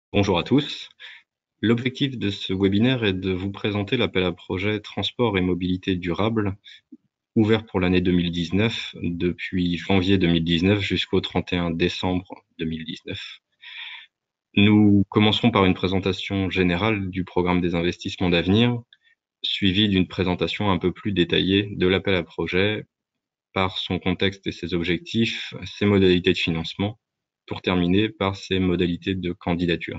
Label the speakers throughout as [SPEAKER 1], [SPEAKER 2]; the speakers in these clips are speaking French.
[SPEAKER 1] Bonjour à tous. L'objectif de ce webinaire est de vous présenter l'appel à projet Transport et mobilité durable, ouvert pour l'année 2019, depuis janvier 2019 jusqu'au 31 décembre 2019. Nous commencerons par une présentation générale du programme des investissements d'avenir, suivie d'une présentation un peu plus détaillée de l'appel à projet par son contexte et ses objectifs, ses modalités de financement, pour terminer par ses modalités de candidature.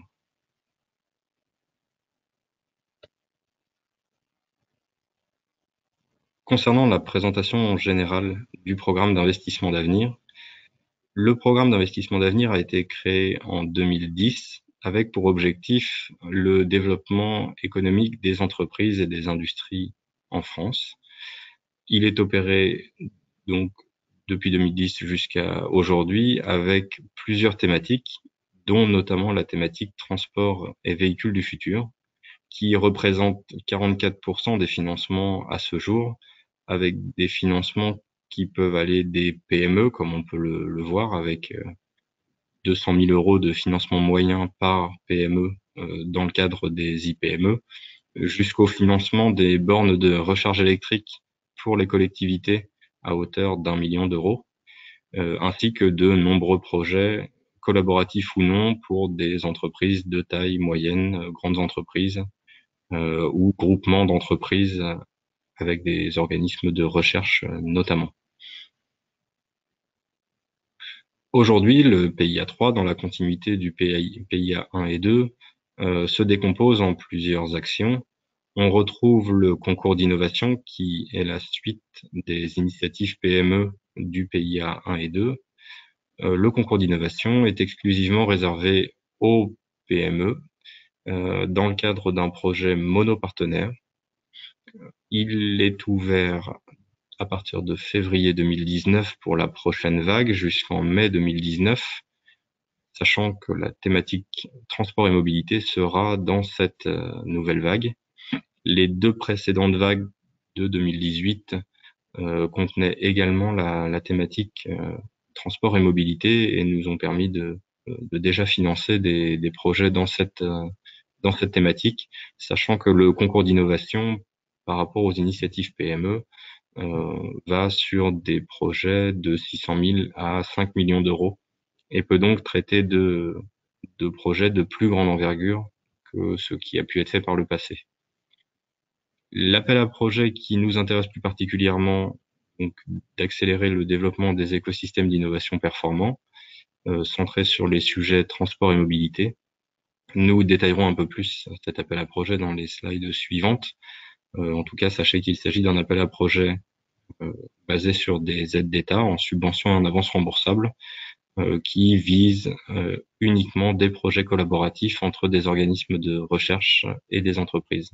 [SPEAKER 1] Concernant la présentation générale du programme d'investissement d'avenir, le programme d'investissement d'avenir a été créé en 2010 avec pour objectif le développement économique des entreprises et des industries en France. Il est opéré donc depuis 2010 jusqu'à aujourd'hui avec plusieurs thématiques, dont notamment la thématique transport et véhicules du futur, qui représente 44% des financements à ce jour, avec des financements qui peuvent aller des PME, comme on peut le voir, avec 200 000 euros de financement moyen par PME dans le cadre des IPME, jusqu'au financement des bornes de recharge électrique pour les collectivités à hauteur d'1 million d'euros, ainsi que de nombreux projets collaboratifs ou non pour des entreprises de taille moyenne, grandes entreprises, ou groupements d'entreprises avec des organismes de recherche notamment. Aujourd'hui, le PIA 3, dans la continuité du PIA 1 et 2, se décompose en plusieurs actions. On retrouve le concours d'innovation qui est la suite des initiatives PME du PIA 1 et 2. Le concours d'innovation est exclusivement réservé aux PME dans le cadre d'un projet monopartenaire. Il est ouvert à partir de février 2019 pour la prochaine vague jusqu'en mai 2019, sachant que la thématique transport et mobilité sera dans cette nouvelle vague. Les deux précédentes vagues de 2018 contenaient également la thématique transport et mobilité et nous ont permis de déjà financer des projets dans cette thématique, sachant que le concours d'innovation par rapport aux initiatives PME va sur des projets de 600 000 à 5 millions d'euros et peut donc traiter de projets de plus grande envergure que ce qui a pu être fait par le passé. L'appel à projet qui nous intéresse plus particulièrement, donc d'accélérer le développement des écosystèmes d'innovation performants, centrés sur les sujets transport et mobilité. Nous détaillerons un peu plus cet appel à projet dans les slides suivantes. En tout cas, sachez qu'il s'agit d'un appel à projet basé sur des aides d'État en subvention et en avance remboursable qui visent uniquement des projets collaboratifs entre des organismes de recherche et des entreprises.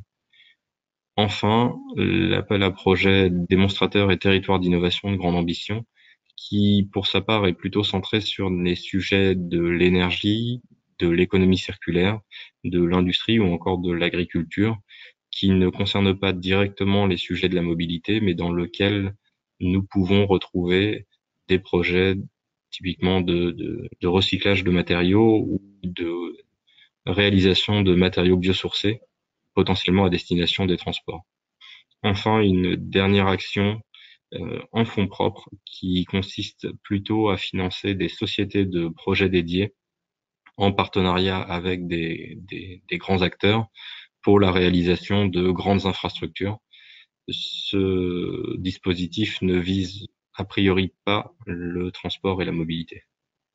[SPEAKER 1] Enfin, l'appel à projet démonstrateur et territoire d'innovation de grande ambition, qui pour sa part est plutôt centré sur les sujets de l'énergie, de l'économie circulaire, de l'industrie ou encore de l'agriculture, qui ne concerne pas directement les sujets de la mobilité, mais dans lequel nous pouvons retrouver des projets typiquement de recyclage de matériaux ou de réalisation de matériaux biosourcés, potentiellement à destination des transports. Enfin, une dernière action en fonds propres qui consiste plutôt à financer des sociétés de projets dédiés en partenariat avec des grands acteurs pour la réalisation de grandes infrastructures. Ce dispositif ne vise a priori pas le transport et la mobilité.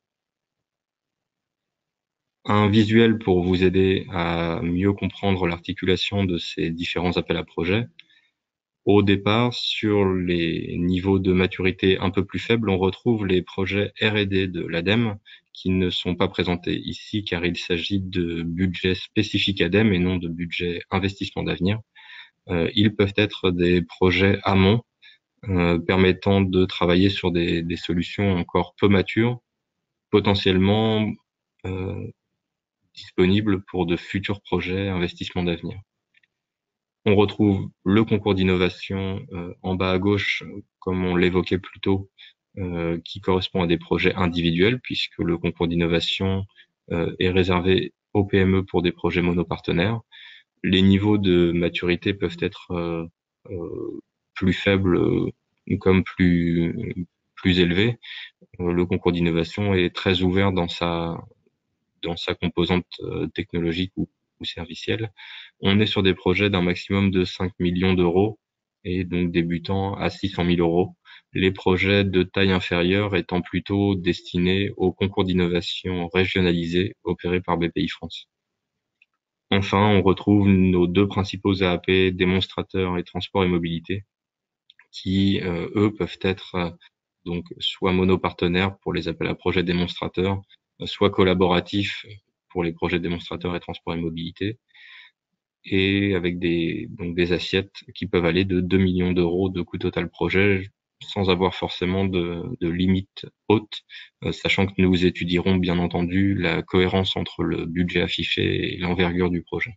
[SPEAKER 1] Un visuel pour vous aider à mieux comprendre l'articulation de ces différents appels à projets. Au départ, sur les niveaux de maturité un peu plus faibles, on retrouve les projets R&D de l'ADEME qui ne sont pas présentés ici car il s'agit de budgets spécifiques ADEME et non de budgets investissement d'avenir. Ils peuvent être des projets amont permettant de travailler sur des solutions encore peu matures, potentiellement disponibles pour de futurs projets investissements d'avenir. On retrouve le concours d'innovation en bas à gauche, comme on l'évoquait plus tôt, qui correspond à des projets individuels, puisque le concours d'innovation est réservé aux PME pour des projets monopartenaires. Les niveaux de maturité peuvent être plus faibles comme plus élevés. Le concours d'innovation est très ouvert dans sa composante technologique ou servicielle. On est sur des projets d'un maximum de 5 millions d'euros et donc débutant à 600 000 euros. Les projets de taille inférieure étant plutôt destinés aux concours d'innovation régionalisés opérés par BPI-France. Enfin, on retrouve nos deux principaux AAP, démonstrateurs et transport et mobilité, qui, eux, peuvent être donc soit monopartenaires pour les appels à projets démonstrateurs, soit collaboratifs pour les projets démonstrateurs et transport et mobilité, et avec des assiettes qui peuvent aller de 2 millions d'euros de coût total projet, sans avoir forcément de limite haute, sachant que nous étudierons bien entendu la cohérence entre le budget affiché et l'envergure du projet.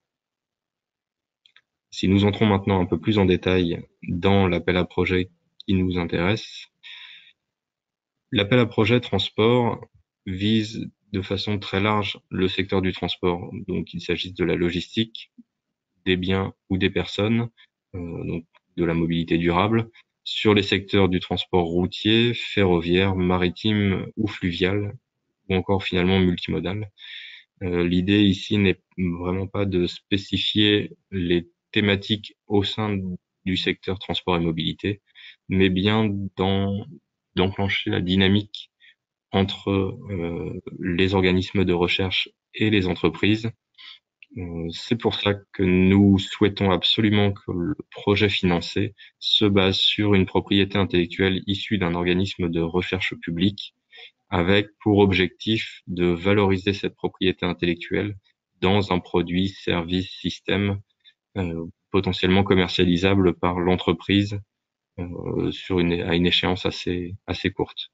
[SPEAKER 1] Si nous entrons maintenant un peu plus en détail dans l'appel à projet qui nous intéresse, l'appel à projet transport vise de façon très large le secteur du transport, donc qu'il s'agisse de la logistique, des biens ou des personnes, donc de la mobilité durable, sur les secteurs du transport routier, ferroviaire, maritime ou fluvial, ou encore finalement multimodal. L'idée ici n'est vraiment pas de spécifier les thématiques au sein du secteur transport et mobilité, mais bien d'enclencher la dynamique entre les organismes de recherche et les entreprises. C'est pour ça que nous souhaitons absolument que le projet financé se base sur une propriété intellectuelle issue d'un organisme de recherche public, avec pour objectif de valoriser cette propriété intellectuelle dans un produit, service, système potentiellement commercialisable par l'entreprise à une échéance assez courte.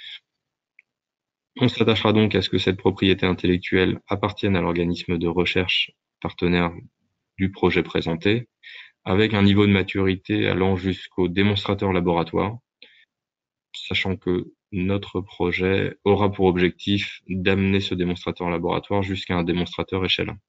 [SPEAKER 1] On s'attachera donc à ce que cette propriété intellectuelle appartienne à l'organisme de recherche partenaire du projet présenté, avec un niveau de maturité allant jusqu'au démonstrateur laboratoire, sachant que notre projet aura pour objectif d'amener ce démonstrateur laboratoire jusqu'à un démonstrateur échelle 1.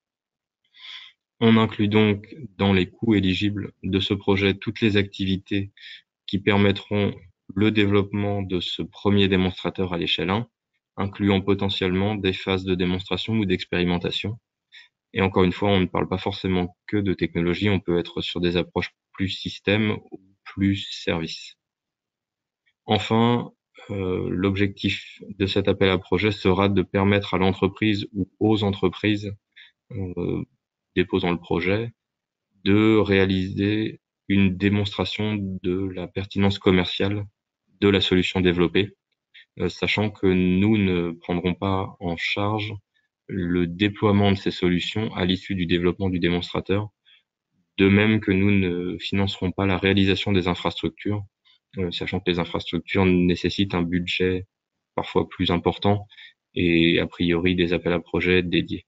[SPEAKER 1] On inclut donc dans les coûts éligibles de ce projet toutes les activités qui permettront le développement de ce premier démonstrateur à l'échelle 1, incluant potentiellement des phases de démonstration ou d'expérimentation. Et encore une fois, on ne parle pas forcément que de technologie, on peut être sur des approches plus système ou plus service. Enfin, l'objectif de cet appel à projet sera de permettre à l'entreprise ou aux entreprises déposant le projet de réaliser une démonstration de la pertinence commerciale de la solution développée, sachant que nous ne prendrons pas en charge le déploiement de ces solutions à l'issue du développement du démonstrateur, de même que nous ne financerons pas la réalisation des infrastructures, sachant que les infrastructures nécessitent un budget parfois plus important et a priori des appels à projets dédiés.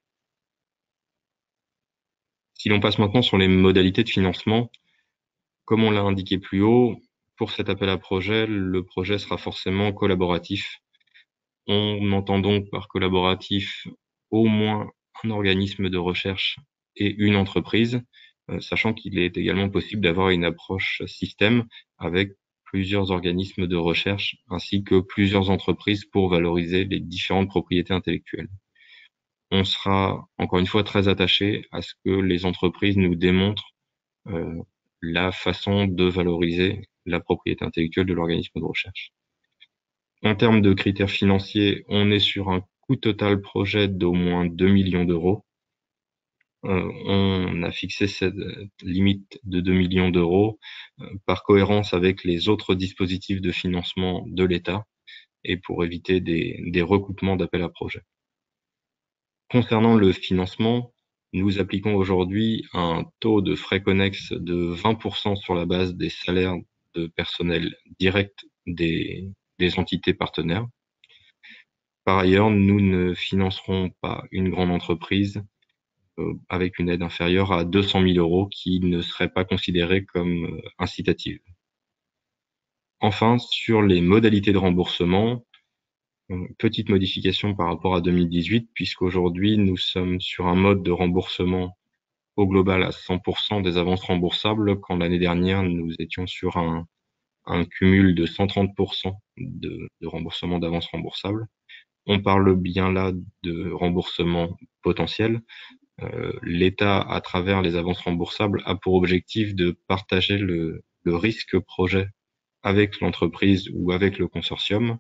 [SPEAKER 1] Si l'on passe maintenant sur les modalités de financement, comme on l'a indiqué plus haut, pour cet appel à projet, le projet sera forcément collaboratif. On entend donc par collaboratif au moins un organisme de recherche et une entreprise, sachant qu'il est également possible d'avoir une approche système avec plusieurs organismes de recherche ainsi que plusieurs entreprises pour valoriser les différentes propriétés intellectuelles. On sera encore une fois très attaché à ce que les entreprises nous démontrent la façon de valoriser la propriété intellectuelle de l'organisme de recherche. En termes de critères financiers, on est sur un coût total projet d'au moins 2 millions d'euros. On a fixé cette limite de 2 millions d'euros par cohérence avec les autres dispositifs de financement de l'État et pour éviter des recoupements d'appels à projets. Concernant le financement, nous appliquons aujourd'hui un taux de frais connexes de 20% sur la base des salaires de personnel direct des entités partenaires. Par ailleurs, nous ne financerons pas une grande entreprise avec une aide inférieure à 200 000 euros qui ne serait pas considérée comme incitative. Enfin, sur les modalités de remboursement, Petite modification par rapport à 2018, puisqu'aujourd'hui, nous sommes sur un mode de remboursement au global à 100% des avances remboursables, quand l'année dernière, nous étions sur un cumul de 130% de remboursement d'avances remboursables. On parle bien là de remboursement potentiel. L'État, à travers les avances remboursables, a pour objectif de partager le risque projet avec l'entreprise ou avec le consortium.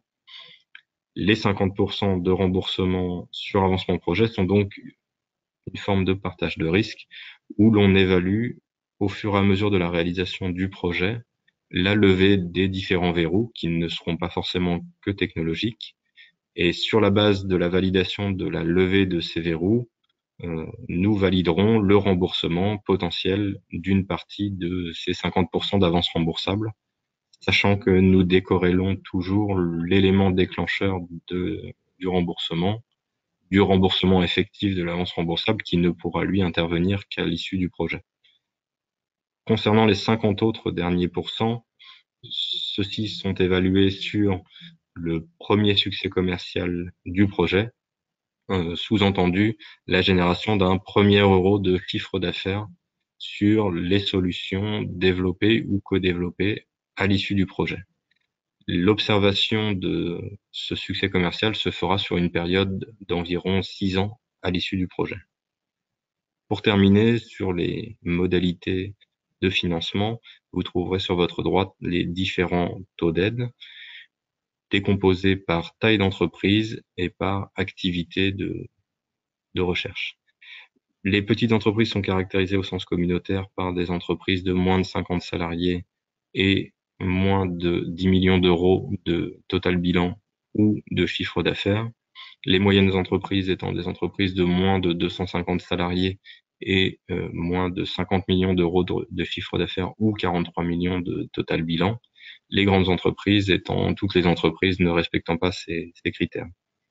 [SPEAKER 1] Les 50% de remboursement sur avancement projet sont donc une forme de partage de risque où l'on évalue au fur et à mesure de la réalisation du projet la levée des différents verrous qui ne seront pas forcément que technologiques. Et sur la base de la validation de la levée de ces verrous, nous validerons le remboursement potentiel d'une partie de ces 50% d'avance remboursable, sachant que nous décorrélons toujours l'élément déclencheur du remboursement effectif de l'avance remboursable qui ne pourra lui intervenir qu'à l'issue du projet. Concernant les 50 autres derniers pourcents, ceux-ci sont évalués sur le premier succès commercial du projet, sous-entendu la génération d'un premier euro de chiffre d'affaires sur les solutions développées ou co-développées à l'issue du projet. L'observation de ce succès commercial se fera sur une période d'environ 6 ans à l'issue du projet. Pour terminer, sur les modalités de financement, vous trouverez sur votre droite les différents taux d'aide, décomposés par taille d'entreprise et par activité de recherche. Les petites entreprises sont caractérisées au sens communautaire par des entreprises de moins de 50 salariés et moins de 10 millions d'euros de total bilan ou de chiffre d'affaires. Les moyennes entreprises étant des entreprises de moins de 250 salariés et moins de 50 millions d'euros de chiffre d'affaires ou 43 millions de total bilan. Les grandes entreprises étant toutes les entreprises ne respectant pas ces critères.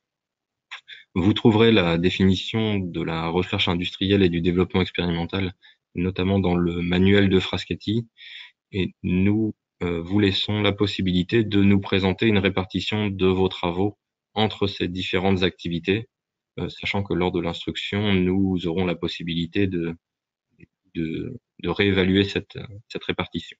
[SPEAKER 1] Vous trouverez la définition de la recherche industrielle et du développement expérimental, notamment dans le manuel de Frascati, et nous vous laissons la possibilité de nous présenter une répartition de vos travaux entre ces différentes activités, sachant que lors de l'instruction, nous aurons la possibilité de réévaluer cette répartition.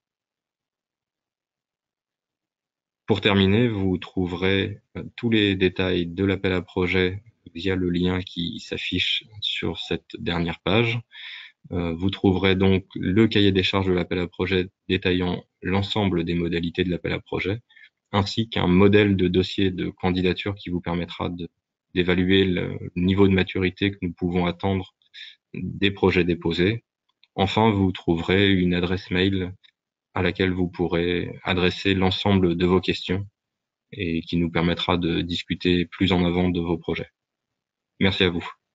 [SPEAKER 1] Pour terminer, vous trouverez tous les détails de l'appel à projet via le lien qui s'affiche sur cette dernière page. Vous trouverez donc le cahier des charges de l'appel à projet détaillant l'ensemble des modalités de l'appel à projet, ainsi qu'un modèle de dossier de candidature qui vous permettra d'évaluer le niveau de maturité que nous pouvons attendre des projets déposés. Enfin, vous trouverez une adresse mail à laquelle vous pourrez adresser l'ensemble de vos questions et qui nous permettra de discuter plus en avant de vos projets. Merci à vous.